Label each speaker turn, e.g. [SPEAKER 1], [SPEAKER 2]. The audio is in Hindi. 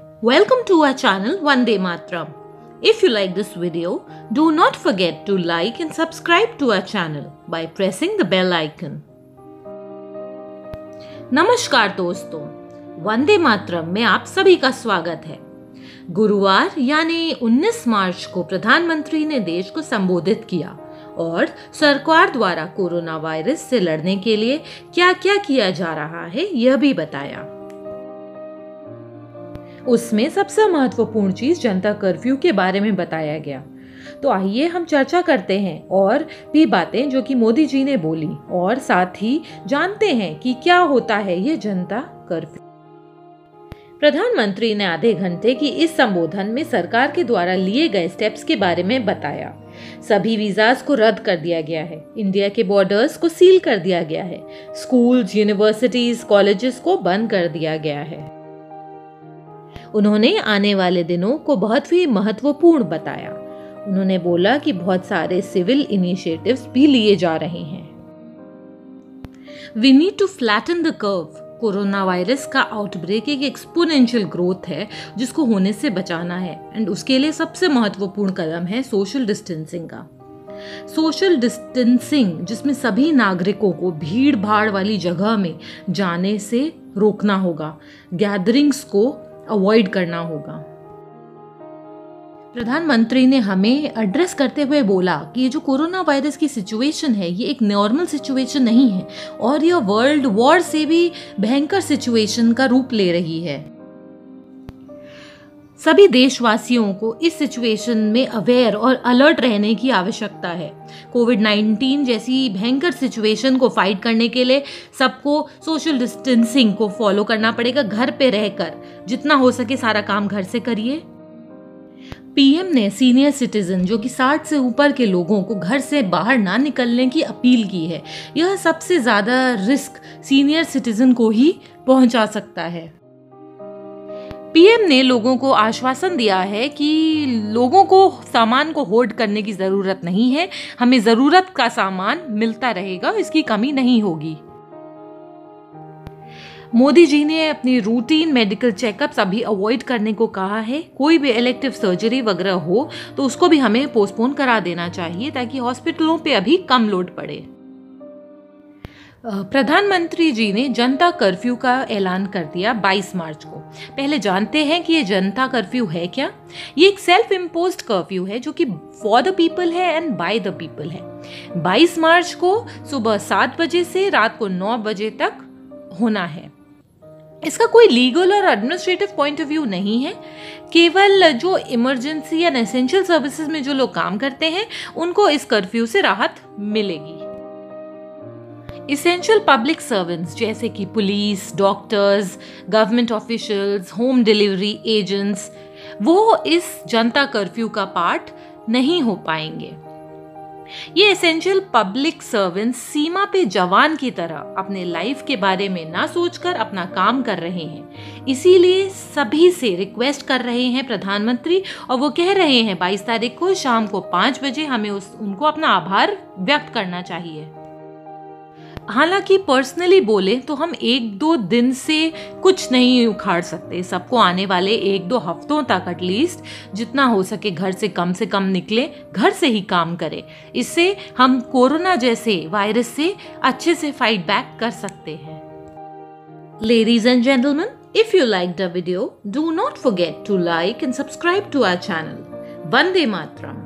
[SPEAKER 1] Welcome to our channel VandeMataram. If you like this video, do not forget to like and subscribe to our channel by pressing the bell icon. नमस्कार दोस्तों, वंदे मातरम में आप सभी का स्वागत है। गुरुवार यानी 19 मार्च को प्रधानमंत्री ने देश को संबोधित किया और सरकार द्वारा कोरोना वायरस से लड़ने के लिए क्या क्या किया जा रहा है यह भी बताया। उसमें सबसे महत्वपूर्ण चीज जनता कर्फ्यू के बारे में बताया गया। तो आइए हम चर्चा करते हैं और भी बातें जो कि मोदी जी ने बोली और साथ ही जानते हैं कि क्या होता है ये जनता कर्फ्यू। प्रधानमंत्री ने आधे घंटे की इस संबोधन में सरकार के द्वारा लिए गए स्टेप्स के बारे में बताया। सभी वीजास को रद्द कर दिया गया है, इंडिया के बॉर्डर्स को सील कर दिया गया है, स्कूल्स, यूनिवर्सिटीज, कॉलेजेस को बंद कर दिया गया है। उन्होंने आने वाले दिनों को बहुत ही महत्वपूर्ण बताया। उन्होंने बोला कि बहुत सारे सिविल इनिशिएटिव्स भी लिए जा रहे हैं। We need to flatten the curve. Corona virus का आउटब्रेक एक एक्सपोनेंशियल ग्रोथ है जिसको होने से बचाना है एंड उसके लिए सबसे महत्वपूर्ण कदम है सोशल डिस्टेंसिंग का। सोशल डिस्टेंसिंग जिसमें सभी नागरिकों को भीड़ भाड़ वाली जगह में जाने से रोकना होगा, गैदरिंग्स को अवॉइड करना होगा। प्रधानमंत्री ने हमें एड्रेस करते हुए बोला कि ये जो कोरोना वायरस की सिचुएशन है ये एक नॉर्मल सिचुएशन नहीं है और यह वर्ल्ड वॉर से भी भयंकर सिचुएशन का रूप ले रही है। सभी देशवासियों को इस सिचुएशन में अवेयर और अलर्ट रहने की आवश्यकता है। कोविड-19 जैसी भयंकर सिचुएशन को फाइट करने के लिए सबको सोशल डिस्टेंसिंग को फॉलो करना पड़ेगा। घर पे रहकर जितना हो सके सारा काम घर से करिए। पीएम ने सीनियर सिटीजन जो कि 60 से ऊपर के लोगों को घर से बाहर ना निकलने की अपील की है। यह सबसे ज्यादा रिस्क सीनियर सिटीजन को ही पहुंचा सकता है। पीएम ने लोगों को आश्वासन दिया है कि लोगों को सामान को होल्ड करने की जरूरत नहीं है, हमें जरूरत का सामान मिलता रहेगा, इसकी कमी नहीं होगी। मोदी जी ने अपनी रूटीन मेडिकल चेकअप्स अभी अवॉइड करने को कहा है। कोई भी इलेक्टिव सर्जरी वगैरह हो तो उसको भी हमें पोस्टपोन करा देना चाहिए ताकि हॉस्पिटलों पे अभी कम लोड पड़े। प्रधानमंत्री जी ने जनता कर्फ्यू का ऐलान कर दिया 22 मार्च को। पहले जानते हैं कि ये जनता कर्फ्यू है क्या। ये एक सेल्फ इम्पोज्ड कर्फ्यू है जो कि फॉर द पीपल है एंड बाय द पीपल है। 22 मार्च को सुबह 7 बजे से रात को 9 बजे तक होना है। इसका कोई लीगल और एडमिनिस्ट्रेटिव पॉइंट ऑफ व्यू नहीं है। केवल जो इमरजेंसी या एसेंशियल सर्विसेज में जो लोग काम करते हैं उनको इस कर्फ्यू से राहत मिलेगी। इसेंशियल पब्लिक सर्वेंट्स जैसे कि police, doctors, government officials, home delivery agents वो इस जनता कर्फ्यू का पार्ट नहीं हो पाएंगे। ये एसेंशियल पब्लिक सर्वेंट्स सीमा पे जवान की तरह अपने लाइफ के बारे में ना सोचकर अपना काम कर रहे हैं। इसीलिए सभी से रिक्वेस्ट कर रहे हैं प्रधानमंत्री और वो कह रहे हैं 22 तारीख को शाम को 5 बजे हमें उनको अपना आभार व्यक्त करना चाहिए। हालांकि पर्सनली बोले तो हम 1-2 दिन से कुछ नहीं उखाड़ सकते। सबको आने वाले 1-2 हफ्तों तक एटलीस्ट जितना हो सके घर से कम निकले, घर से ही काम करें। इससे हम कोरोना जैसे वायरस से अच्छे से फाइट बैक कर सकते हैं। Ladies and gentlemen, if you liked the video, do not forget to like and subscribe to our channel. Vande Mataram.